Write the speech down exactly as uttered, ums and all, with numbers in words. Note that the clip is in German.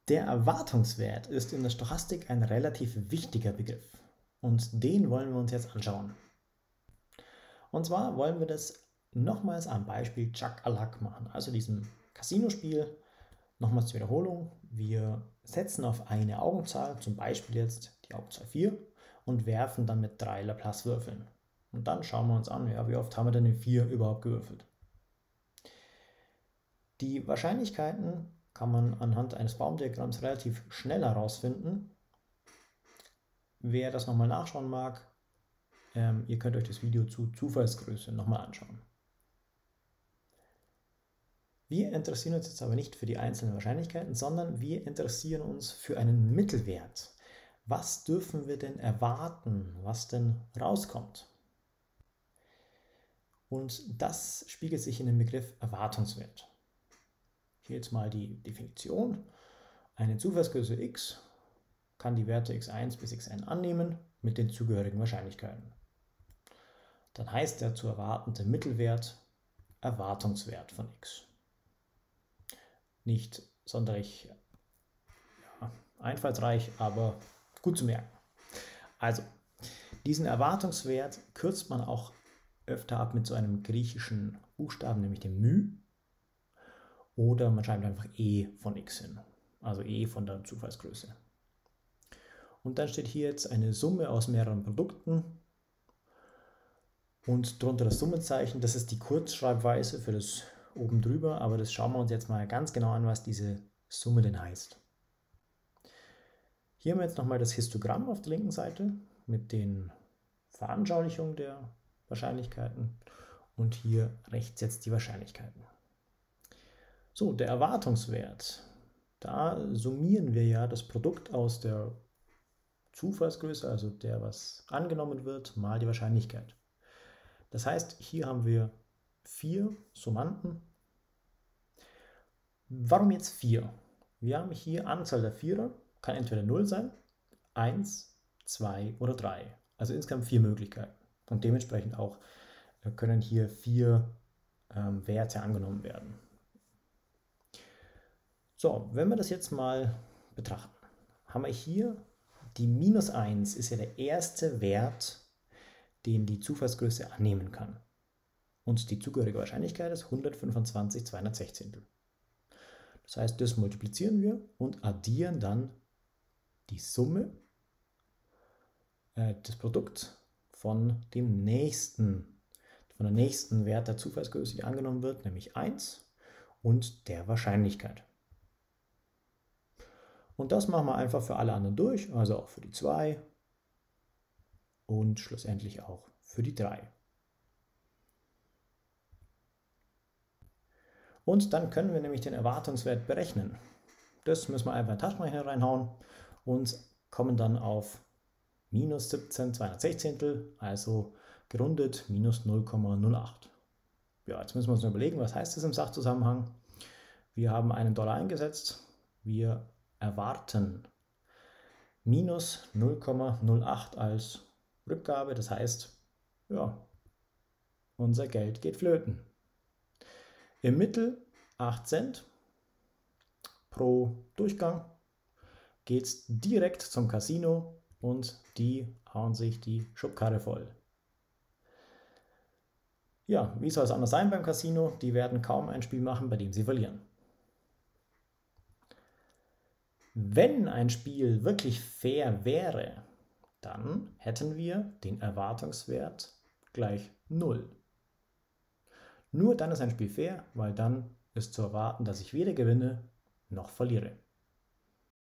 Der Erwartungswert ist in der Stochastik ein relativ wichtiger Begriff und den wollen wir uns jetzt anschauen. Und zwar wollen wir das nochmals am Beispiel Chak-a-Lak machen, also diesem Casino-Spiel. Nochmals zur Wiederholung, wir setzen auf eine Augenzahl, zum Beispiel jetzt die Augenzahl vier, und werfen dann mit drei Laplace-Würfeln. Und dann schauen wir uns an, ja, wie oft haben wir denn in vier überhaupt gewürfelt. Die Wahrscheinlichkeiten kann man anhand eines Baumdiagramms relativ schnell herausfinden. Wer das nochmal nachschauen mag, ähm, ihr könnt euch das Video zu Zufallsgröße nochmal anschauen. Wir interessieren uns jetzt aber nicht für die einzelnen Wahrscheinlichkeiten, sondern wir interessieren uns für einen Mittelwert. Was dürfen wir denn erwarten, was denn rauskommt? Und das spiegelt sich in dem Begriff Erwartungswert. Hier jetzt mal die Definition. Eine Zufallsgröße x kann die Werte x eins bis xn annehmen mit den zugehörigen Wahrscheinlichkeiten. Dann heißt der zu erwartende Mittelwert Erwartungswert von x. Nicht sonderlich ja, einfallsreich, aber gut zu merken. Also, diesen Erwartungswert kürzt man auch öfter ab mit so einem griechischen Buchstaben, nämlich dem μ. Oder man schreibt einfach e von x hin, also e von der Zufallsgröße. Und dann steht hier jetzt eine Summe aus mehreren Produkten und drunter das Summenzeichen. Das ist die Kurzschreibweise für das oben drüber, aber das schauen wir uns jetzt mal ganz genau an, was diese Summe denn heißt. Hier haben wir jetzt nochmal das Histogramm auf der linken Seite mit den Veranschaulichungen der Wahrscheinlichkeiten und hier rechts jetzt die Wahrscheinlichkeiten. So, der Erwartungswert, da summieren wir ja das Produkt aus der Zufallsgröße, also der, was angenommen wird, mal die Wahrscheinlichkeit. Das heißt, hier haben wir vier Summanden. Warum jetzt vier? Wir haben hier Anzahl der Vierer, kann entweder null sein, eins, zwei oder drei. Also insgesamt vier Möglichkeiten. Und dementsprechend auch können hier vier ähm, Werte angenommen werden. So, wenn wir das jetzt mal betrachten, haben wir hier die minus eins ist ja der erste Wert, den die Zufallsgröße annehmen kann. Und die zugehörige Wahrscheinlichkeit ist hundertfünfundzwanzig zweihundertsechzehntel. Das heißt, das multiplizieren wir und addieren dann die Summe, äh, das Produkt von dem nächsten, von der nächsten Wert der Zufallsgröße, die angenommen wird, nämlich eins, und der Wahrscheinlichkeit. Und das machen wir einfach für alle anderen durch, also auch für die zwei und schlussendlich auch für die drei. Und dann können wir nämlich den Erwartungswert berechnen. Das müssen wir einfach in den Taschenrechner reinhauen und kommen dann auf minus siebzehn zweihundertsechzehntel, also gerundet minus null Komma null acht. Ja, jetzt müssen wir uns noch überlegen, was heißt das im Sachzusammenhang. Wir haben einen Dollar eingesetzt, wir erwarten minus null Komma null acht als Rückgabe, das heißt, ja, unser Geld geht flöten. Im Mittel acht Cent pro Durchgang geht es direkt zum Casino und die hauen sich die Schubkarre voll. Ja, wie soll es anders sein beim Casino? Die werden kaum ein Spiel machen, bei dem sie verlieren. Wenn ein Spiel wirklich fair wäre, dann hätten wir den Erwartungswert gleich null. Nur dann ist ein Spiel fair, weil dann ist zu erwarten, dass ich weder gewinne noch verliere.